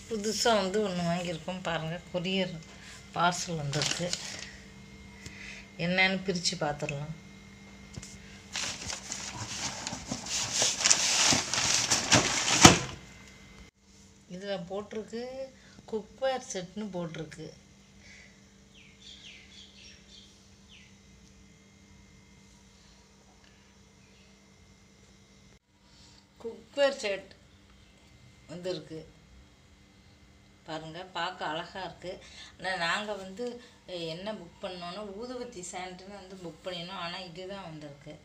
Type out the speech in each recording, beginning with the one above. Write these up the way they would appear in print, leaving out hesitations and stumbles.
புதுசாக வந்து ஒன்று வாங்கியிருக்கோம் பாருங்கள். கொரியர் பார்சல் வந்திருக்கு. என்னன்னு பிரித்து பார்த்துடலாம். இதில் போட்டிருக்கு குக்வேர் செட்னு போட்டிருக்கு. குக்வேர் செட் வந்திருக்கு பாருங்கள். பார்க்க அழகாக இருக்குது. ஆனால் நாங்கள் வந்து என்ன புக் பண்ணோன்னா ஊதுபத்தி சாண்ட்டுன்னு வந்து புக் பண்ணினோம். ஆனால் இதுதான் வந்திருக்கு.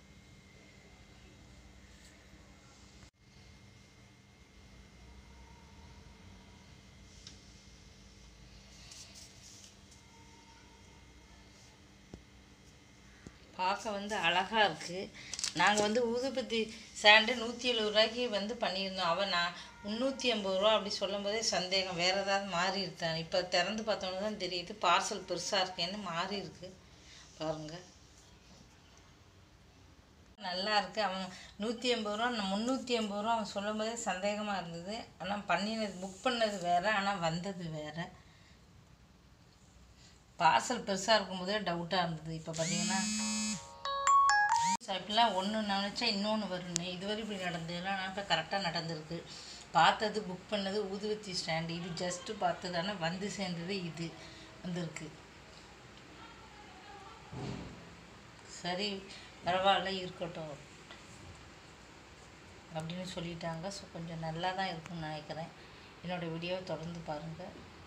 பார்க்க வந்து அழகாக இருக்குது. நாங்கள் வந்து ஊதுபத்தி சாண்டு 170 ரூபாய்க்கு வந்து பண்ணியிருந்தோம். அவன் நான் 350 ரூபா அப்படி சொல்லும் போதே சந்தேகம் வேறு ஏதாவது மாறி இருக்கான். இப்போ திறந்து பார்த்தோன்னு தான் தெரியுது பார்சல் பெருசாக இருக்கேன்னு மாறி இருக்கு பாருங்கள். நல்லா இருக்குது. அவன் 180 ரூபா 350 ரூபா அவன் சொல்லும் போதே சந்தேகமாக இருந்தது. ஆனால் பண்ணினது புக் பண்ணது வேறு, ஆனால் வந்தது வேறு. பார்சல் பெருசாக இருக்கும்போதே டவுட்டாக இருந்தது. இப்போ பார்த்தீங்கன்னா இப்படிலாம் ஒன்று நினச்சா இன்னொன்று வரும்னு இதுவரை இப்படி நடந்ததுன்னா நான் இப்போ கரெக்டாக நடந்திருக்கு. பார்த்தது புக் பண்ணது ஊதுவத்தி ஸ்டாண்டு. இது ஜஸ்ட்டு பார்த்தது, ஆனால் வந்து சேர்ந்தது இது வந்திருக்கு. சரி பரவாயில்ல இருக்கட்டும் அப்படின்னு சொல்லிட்டாங்க. ஸோ கொஞ்சம் நல்லா தான் இருக்குன்னு நினைக்கிறேன். என்னோடய வீடியோவை தொடர்ந்து பாருங்கள்.